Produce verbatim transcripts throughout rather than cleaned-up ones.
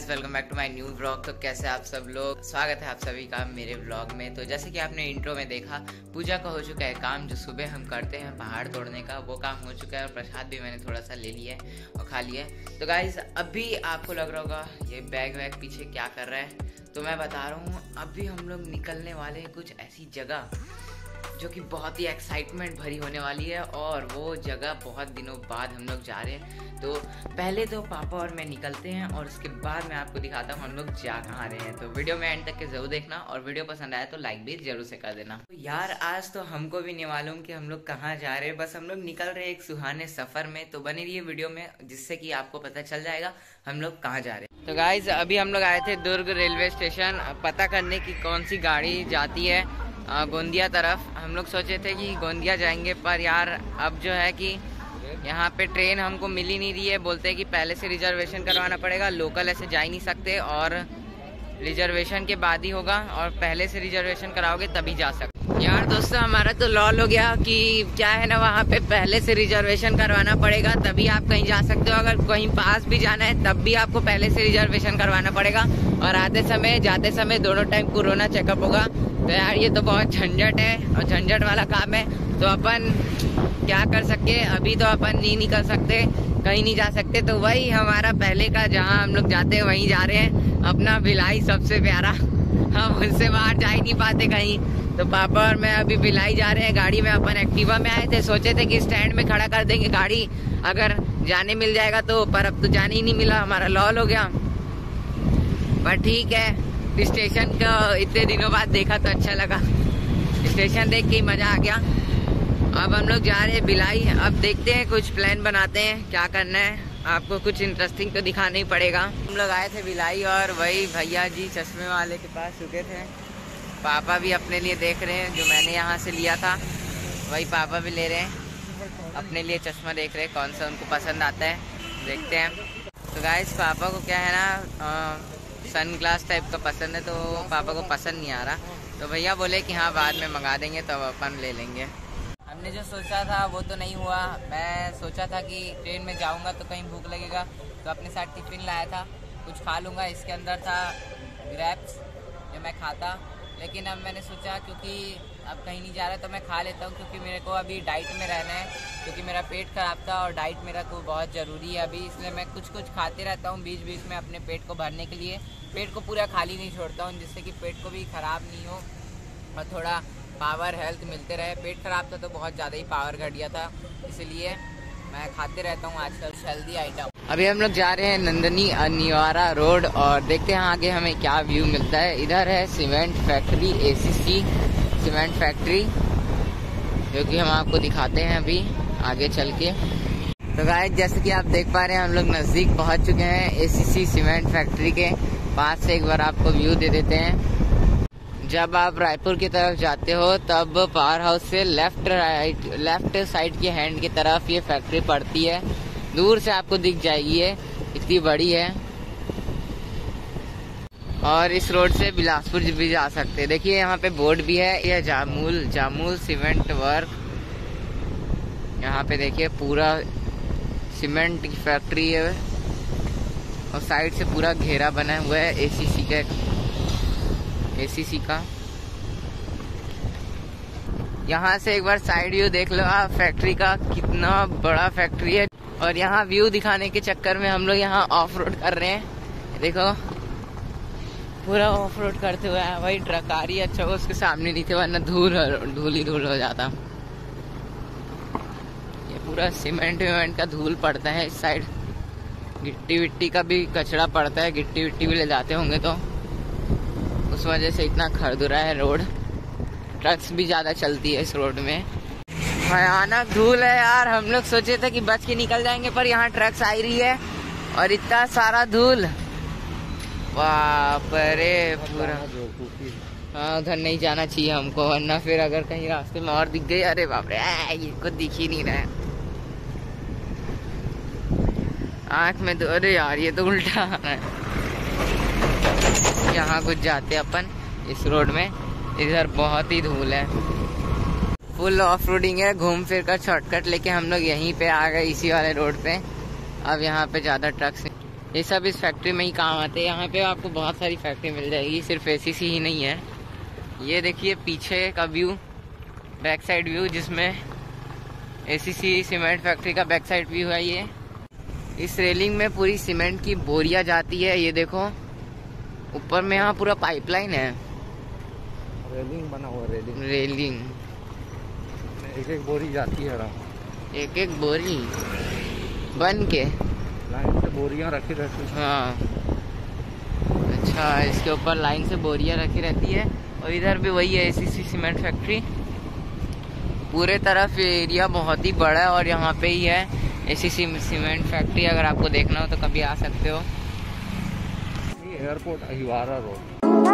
Guys, welcome back to my new vlog. तो कैसे आप सब लोग, स्वागत है आप सभी का मेरे व्लॉग में। तो जैसे कि आपने इंट्रो में देखा, पूजा का हो चुका है काम। जो सुबह हम करते हैं पहाड़ तोड़ने का, वो काम हो चुका है और प्रसाद भी मैंने थोड़ा सा ले लिया है और खा लिया है। तो गाइस, अभी आपको लग रहा होगा ये बैग वैग पीछे क्या कर रहा है, तो मैं बता रहा हूँ। अभी हम लोग निकलने वाले हैं कुछ ऐसी जगह जो कि बहुत ही एक्साइटमेंट भरी होने वाली है, और वो जगह बहुत दिनों बाद हम लोग जा रहे हैं। तो पहले तो पापा और मैं निकलते हैं और उसके बाद मैं आपको दिखाता हूँ हम लोग जा कहाँ रहे हैं। तो वीडियो में एंड तक के जरूर देखना, और वीडियो पसंद आया तो लाइक भी जरूर से कर देना। तो यार, आज तो हमको भी नहीं मालूम कि हम लोग कहाँ जा रहे हैं, बस हम लोग निकल रहे हैं एक सुहाने सफर में। तो बने रहिए वीडियो में, जिससे कि आपको पता चल जाएगा हम लोग कहाँ जा रहे हैं। तो गाइज, अभी हम लोग आए थे दुर्ग रेलवे स्टेशन पता करने की कौन सी गाड़ी जाती है गोंदिया तरफ। हम लोग सोचे थे कि गोंदिया जाएंगे, पर यार अब जो है कि यहाँ पे ट्रेन हमको मिल ही नहीं रही है। बोलते हैं कि पहले से रिजर्वेशन करवाना पड़ेगा, लोकल ऐसे जा ही नहीं सकते, और रिजर्वेशन के बाद ही होगा, और पहले से रिजर्वेशन कराओगे तभी जा सकते। यार दोस्तों, हमारा तो लॉल हो गया कि क्या है ना, वहाँ पे पहले से रिजर्वेशन करवाना पड़ेगा तभी आप कहीं जा सकते हो। अगर कहीं पास भी जाना है तब भी आपको पहले से रिजर्वेशन करवाना पड़ेगा, और आते समय जाते समय दोनों टाइम कोरोना चेकअप होगा। तो यार ये तो बहुत झंझट है और झंझट वाला काम है। तो अपन क्या कर सकते, अभी तो अपन नहीं निकल सकते, कहीं नहीं जा सकते। तो वही हमारा पहले का, जहाँ हम लोग जाते हैं वहीं जा रहे हैं। अपना भिलाई सबसे प्यारा, हम उनसे बाहर जा ही नहीं पाते कहीं। तो पापा और मैं अभी भिलाई जा रहे हैं गाड़ी में। अपन एक्टिवा में आए थे, सोचे थे कि स्टैंड में खड़ा कर देंगे गाड़ी, अगर जाने मिल जाएगा तो, पर अब तो जाने ही नहीं मिला, हमारा लॉल हो गया। पर ठीक है, स्टेशन का इतने दिनों बाद देखा तो अच्छा लगा, स्टेशन देख के मजा आ गया। अब हम लोग जा रहे हैं भिलाई। अब देखते हैं, कुछ प्लान बनाते हैं क्या करना है। आपको कुछ इंटरेस्टिंग तो दिखाना ही पड़ेगा। हम लोग आए थे भिलाई, और वही भैया जी चश्मे वाले के पास रुके थे। पापा भी अपने लिए देख रहे हैं, जो मैंने यहाँ से लिया था वही पापा भी ले रहे हैं, अपने लिए चश्मा देख रहे हैं कौन सा उनको पसंद आता है, देखते हैं। तो गाइस, पापा को क्या है ना, सन ग्लास टाइप का पसंद है, तो पापा को पसंद नहीं आ रहा। तो भैया बोले कि हाँ बाद में मंगा देंगे, तो अब अपन ले लेंगे। हमने जो सोचा था वो तो नहीं हुआ। मैं सोचा था कि ट्रेन में जाऊंगा तो कहीं भूख लगेगा, तो अपने साथ टिफिन लाया था, कुछ खा लूँगा। इसके अंदर था ग्रैप्स जो मैं खाता, लेकिन अब मैंने सोचा क्योंकि अब कहीं नहीं जा रहा तो मैं खा लेता हूँ, क्योंकि मेरे को अभी डाइट में रहना है, क्योंकि मेरा पेट खराब था और डाइट मेरा को बहुत ज़रूरी है अभी। इसलिए मैं कुछ कुछ खाते रहता हूँ बीच बीच में अपने पेट को भरने के लिए। पेट को पूरा खाली नहीं छोड़ता हूँ, जिससे कि पेट को भी ख़राब नहीं हो और थोड़ा पावर हेल्थ मिलते रहे। पेट ख़राब था तो बहुत ज़्यादा ही पावर घट गया था, इसलिए मैं खाते रहता हूँ आजकल हेल्दी आइटम। अभी हम लोग जा रहे हैं नंदनी अनिवारा रोड, और देखते हैं आगे हमें क्या व्यू मिलता है। इधर है cement factory, ACC cement factory, जो कि हम आपको दिखाते हैं अभी आगे चल के। तो गाइस, जैसे कि आप देख पा रहे हैं, हम लोग नज़दीक पहुंच चुके हैं एसीसी सीमेंट फैक्ट्री के पास से। एक बार आपको व्यू दे देते हैं। जब आप रायपुर की तरफ जाते हो तब पावर हाउस से लेफ्ट राइट लेफ्ट साइड की हैंड की तरफ ये फैक्ट्री पड़ती है। दूर से आपको दिख जाएगी, ये इतनी बड़ी है। और इस रोड से बिलासपुर भी जा सकते हैं। देखिए यहाँ पे बोर्ड भी है, यह जामूल जामूल सीमेंट वर्क। यहाँ पे देखिए पूरा सीमेंट की फैक्ट्री है, और साइड से पूरा घेरा बना हुआ है एसीसी का एसीसी का। यहाँ से एक बार साइड व्यू देख लो आप फैक्ट्री का, कितना बड़ा फैक्ट्री है। और यहाँ व्यू दिखाने के चक्कर में हम लोग यहाँ ऑफ रोड कर रहे हैं। देखो पूरा ऑफ रोड करते हुए है। वही ट्रक आ रही है, अच्छा वो उसके सामने नहीं थे, वरना धूल धूल ही धूल हो जाता। ये पूरा सीमेंट विमेंट का धूल पड़ता है इस साइड, गिट्टी विट्टी का भी कचरा पड़ता है, गिट्टी विट्टी भी ले जाते होंगे, तो उस वजह से इतना खरदुरा है रोड। ट्रक्स भी ज्यादा चलती है इस रोड में। भयानक धूल है यार। हम लोग सोचे थे कि बच के निकल जाएंगे, पर यहाँ ट्रक्स आ रही है और इतना सारा धूल, बाप रे पूरा। हाँ, उधर नहीं जाना चाहिए हमको, वरना फिर अगर कहीं रास्ते में और दिख गई, अरे बाप रे, ये कुछ दिख ही नहीं रहा है आँख में तो। अरे यार, ये तो उल्टा आ रहा है। यहाँ कुछ जाते अपन इस रोड में, इधर बहुत ही धूल है, फुल ऑफ रोडिंग है। घूम फिर कर शॉर्टकट लेके हम लोग यहीं पे आ गए, इसी वाले रोड पे। अब यहाँ पे ज्यादा ट्रक्स ये सब इस फैक्ट्री में ही काम आते हैं। यहाँ पे आपको बहुत सारी फैक्ट्री मिल जाएगी, सिर्फ एसीसी ही नहीं है। ये देखिए पीछे का व्यू, बैक साइड व्यू, जिसमें एसीसी सीमेंट फैक्ट्री का बैक साइड व्यू है। ये इस रेलिंग में पूरी सीमेंट की बोरियां जाती है। ये देखो ऊपर में यहाँ पूरा पाइपलाइन है, रेलिंग बना हुआ रेलिंग रेलिंग एक एक बोरी जाती है, एक एक बोरी बन के लाइन से बोरियां रखी रहती है। हाँ अच्छा, इसके ऊपर लाइन से बोरियां रखी रहती है। और इधर भी वही है एसीसी सीमेंट फैक्ट्री। पूरे तरफ एरिया बहुत ही बड़ा है और यहाँ पे ही है एसीसी सीमेंट फैक्ट्री। अगर आपको देखना हो तो कभी आ सकते हो। Airport Ahiwara road.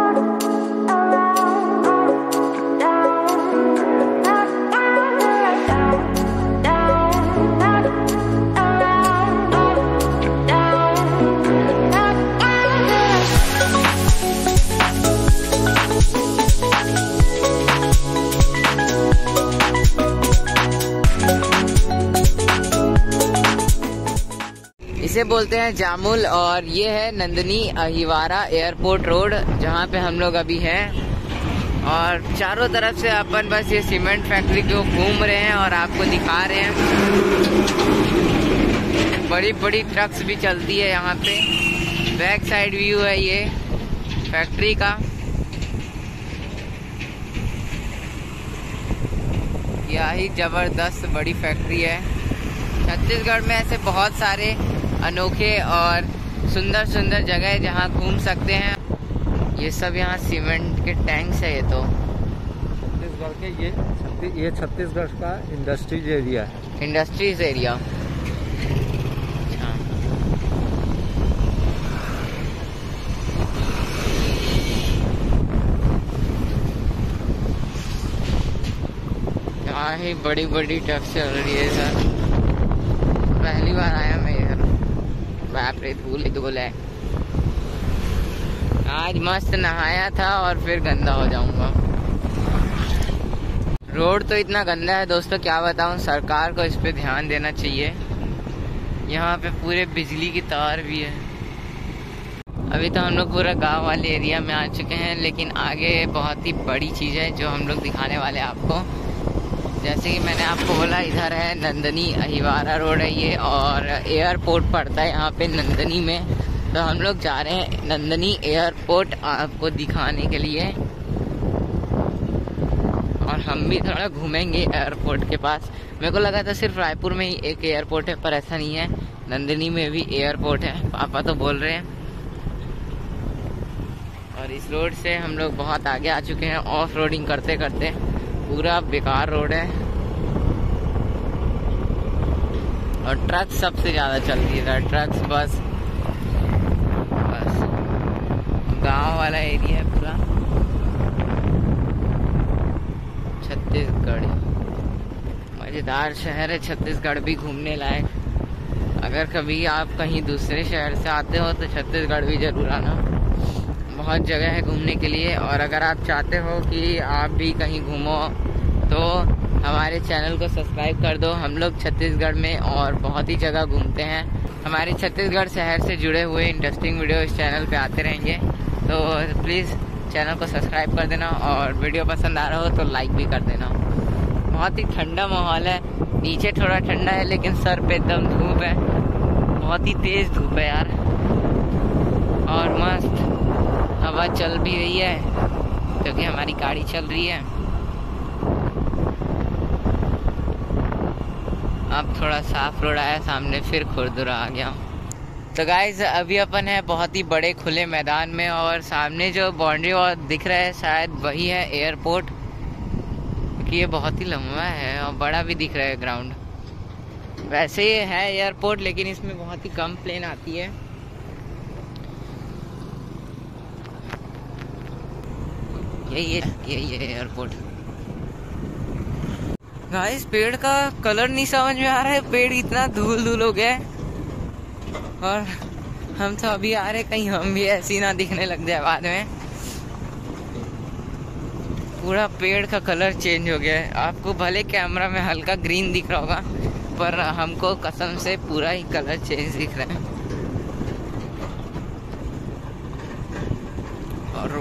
इसे बोलते हैं जामुल और ये है नंदनी अहिवारा एयरपोर्ट रोड, जहाँ पे हम लोग अभी हैं। और चारों तरफ से अपन बस ये सीमेंट फैक्ट्री को घूम रहे हैं और आपको दिखा रहे हैं। बड़ी बड़ी ट्रक्स भी चलती है यहाँ पे। बैक साइड व्यू है ये फैक्ट्री का। क्या ही जबरदस्त बड़ी फैक्ट्री है। छत्तीसगढ़ में ऐसे बहुत सारे अनोखे और सुंदर सुंदर जगह है जहाँ घूम सकते हैं। ये सब यहाँ सीमेंट के टैंक्स है। ये तो छत्तीसगढ़ के ये छत्तीस ये छत्तीसगढ़ का इंडस्ट्रीज एरिया है। Industries area. यहाँ ही बड़ी बड़ी ट्रक चल रही है सर। पहली बार आया मैं इधर। बाप रे, धूल ही धूल है। आज मस्त नहाया था और फिर गंदा हो जाऊंगा। रोड तो इतना गंदा है दोस्तों, क्या बताऊं। सरकार को इस पे ध्यान देना चाहिए। यहाँ पे पूरे बिजली की तार भी है। अभी तो हम लोग पूरा गांव वाले एरिया में आ चुके हैं, लेकिन आगे बहुत ही बड़ी चीज़ है जो हम लोग दिखाने वाले हैं आपको। जैसे कि मैंने आपको बोला, इधर है नंदनी अहिवारा रोड है ये, और एयरपोर्ट पड़ता है यहाँ पे नंदनी में। तो हम लोग जा रहे हैं नंदनी एयरपोर्ट आपको दिखाने के लिए। और हम भी थोड़ा घूमेंगे एयरपोर्ट के पास। मेरे को लगा था सिर्फ रायपुर में ही एक एयरपोर्ट है, पर ऐसा नहीं है। नंदनी में भी एयरपोर्ट है, पापा तो बोल रहे हैं। और इस रोड से हम लोग बहुत आगे आ चुके हैं ऑफ रोडिंग करते करते। पूरा बेकार रोड है और ट्रक सबसे ज्यादा चलती है। ट्रक्स बस बस गांव वाला एरिया है पूरा। छत्तीसगढ़ मजेदार शहर है छत्तीसगढ़, भी घूमने लायक। अगर कभी आप कहीं दूसरे शहर से आते हो तो छत्तीसगढ़ भी जरूर आना। बहुत जगह है घूमने के लिए। और अगर आप चाहते हो कि आप भी कहीं घूमो तो हमारे चैनल को सब्सक्राइब कर दो। हम लोग छत्तीसगढ़ में और बहुत ही जगह घूमते हैं। हमारे छत्तीसगढ़ शहर से जुड़े हुए इंटरेस्टिंग वीडियो इस चैनल पे आते रहेंगे। तो प्लीज़ चैनल को सब्सक्राइब कर देना और वीडियो पसंद आ रहा हो तो लाइक भी कर देना। बहुत ही ठंडा माहौल है। नीचे थोड़ा ठंडा है लेकिन सर पे एकदम धूप है, बहुत ही तेज़ धूप है यार। और मस्त हवा चल भी रही है क्योंकि हमारी गाड़ी चल रही है। अब थोड़ा साफ रोड आया सामने, फिर खुरदुरा आ गया। तो गाइज अभी अपन है बहुत ही बड़े खुले मैदान में और सामने जो बाउंड्री वॉल दिख रहा है शायद वही है एयरपोर्ट, क्योंकि ये बहुत ही लंबा है और बड़ा भी दिख रहा है ग्राउंड। वैसे ये है एयरपोर्ट लेकिन इसमें बहुत ही कम प्लेन आती है। यही है यही है एयरपोर्ट। गाइस पेड़ का कलर नहीं समझ में आ रहा है। पेड़ इतना धूल धूल हो गया है और हम तो अभी आ रहे, कहीं हम भी ऐसी ना दिखने लग जाए बाद में। पूरा पेड़ का कलर चेंज हो गया है। आपको भले कैमरा में हल्का ग्रीन दिख रहा होगा पर हमको कसम से पूरा ही कलर चेंज दिख रहा है।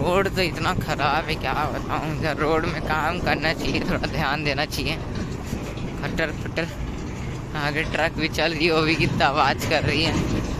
रोड तो इतना खराब है, क्या बताऊँ। इधर रोड में काम करना चाहिए, थोड़ा ध्यान देना चाहिए। खटर खटर, आगे ट्रक भी चल रही है, वो भी कितना आवाज कर रही है।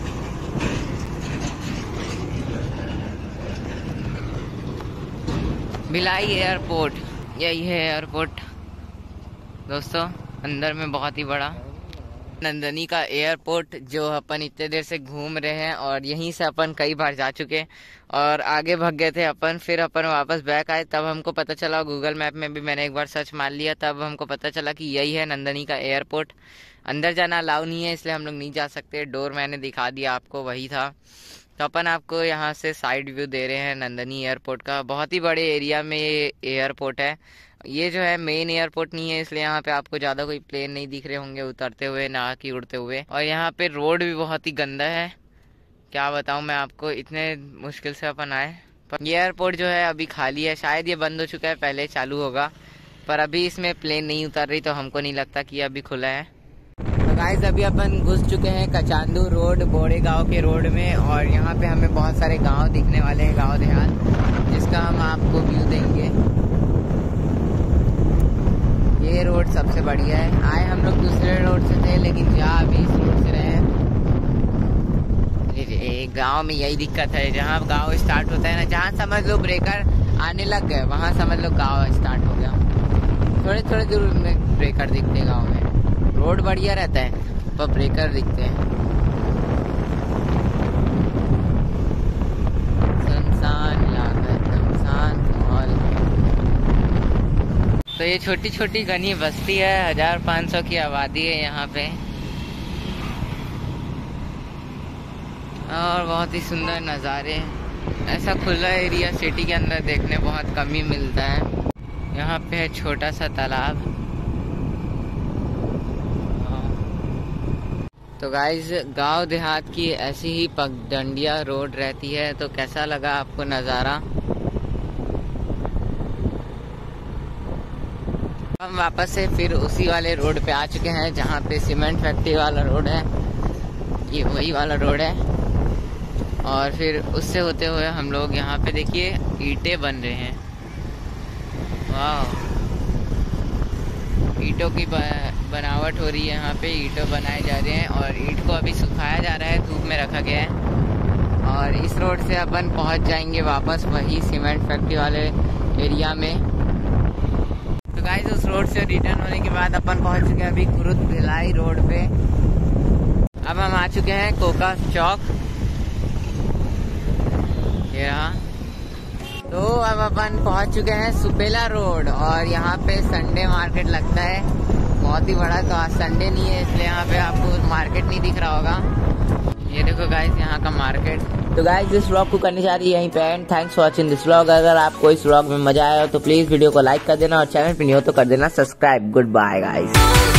भिलाई एयरपोर्ट, यही है एयरपोर्ट दोस्तों, अंदर में बहुत ही बड़ा नंदनी का एयरपोर्ट, जो अपन इतने देर से घूम रहे हैं और यहीं से अपन कई बार जा चुके और आगे भाग गए थे अपन। फिर अपन वापस बैक आए, तब हमको पता चला, गूगल मैप में भी मैंने एक बार सर्च मार लिया, तब हमको पता चला कि यही है नंदनी का एयरपोर्ट। अंदर जाना अलाउ नहीं है, इसलिए हम लोग नहीं जा सकते। डोर मैंने दिखा दिया आपको, वही था। तो अपन आपको यहाँ से साइड व्यू दे रहे हैं नंदनी एयरपोर्ट का। बहुत ही बड़े एरिया में ये एयरपोर्ट है। ये जो है मेन एयरपोर्ट नहीं है, इसलिए यहाँ पे आपको ज़्यादा कोई प्लेन नहीं दिख रहे होंगे उतरते हुए, ना कि उड़ते हुए। और यहाँ पे रोड भी बहुत ही गंदा है, क्या बताऊँ मैं आपको, इतने मुश्किल से अपन आए। पर ये एयरपोर्ट जो है अभी खाली है, शायद ये बंद हो चुका है, पहले चालू होगा, पर अभी इसमें प्लेन नहीं उतर रही, तो हमको नहीं लगता कि अभी खुला है। तो गाइस अभी अपन घुस चुके हैं कचांदू रोड, बोड़े गाँव के रोड में, और यहाँ पे हमें बहुत सारे गाँव दिखने वाले हैं, गाँव देहात, जिसका हम आपको व्यू देंगे। ये रोड सबसे बढ़िया है। आए हम लोग दूसरे रोड से थे, लेकिन जा अभी इस रोड से रहे हैं। गांव में यही दिक्कत है, जहाँ गांव स्टार्ट होता है ना, जहाँ समझ लो ब्रेकर आने लग गए, वहाँ समझ लो गांव स्टार्ट हो गया। थोड़े थोड़े दूर में ब्रेकर दिखते हैं गांव में। रोड बढ़िया रहता है पर ब्रेकर दिखते हैं। सुनसान लागत, सुनसान माहौल। तो ये छोटी छोटी घनी बस्ती है, हजार पाँच सौ की आबादी है यहाँ पे, और बहुत ही सुंदर नज़ारे। ऐसा खुला एरिया सिटी के अंदर देखने बहुत कम ही मिलता है। यहाँ पे है छोटा सा तालाब। तो गाइज गांव देहात की ऐसी ही पगडंडिया रोड रहती है। तो कैसा लगा आपको नज़ारा? हम वापस से फिर उसी वाले रोड पे आ चुके हैं, जहाँ पे सीमेंट फैक्ट्री वाला रोड है। ये वही वाला रोड है, और फिर उससे होते हुए हम लोग यहाँ पे देखिए ईंटें बन रहे हैं। वाह, ईंटों की बनावट हो रही है यहाँ पे, ईंटों बनाए जा रहे हैं और ईंट को अभी सुखाया जा रहा है, धूप में रखा गया है। और इस रोड से अपन पहुँच जाएंगे वापस वही सीमेंट फैक्ट्री वाले एरिया में। तो गाइस उस रोड से रिटर्न होने के बाद अपन पहुँच चुके हैं अभी कुरुद भिलाई रोड पे। अब हम आ चुके हैं कोका चौक, ये रहा। तो अब अपन पहुंच चुके हैं सुपेला रोड, और यहाँ पे संडे मार्केट लगता है बहुत ही बड़ा। तो आज संडे नहीं है, इसलिए यहाँ पे आपको मार्केट नहीं दिख रहा होगा। ये देखो गाइस यहाँ का मार्केट। तो गाइस इस व्लॉग को करनी चाह रही है यहीं पे end. Thanks for watching this vlog. अगर आपको इस व्लॉग में मजा आया हो तो प्लीज वीडियो को लाइक कर देना, और चैनल पे नहीं हो तो कर देना सब्सक्राइब। Good bye guys.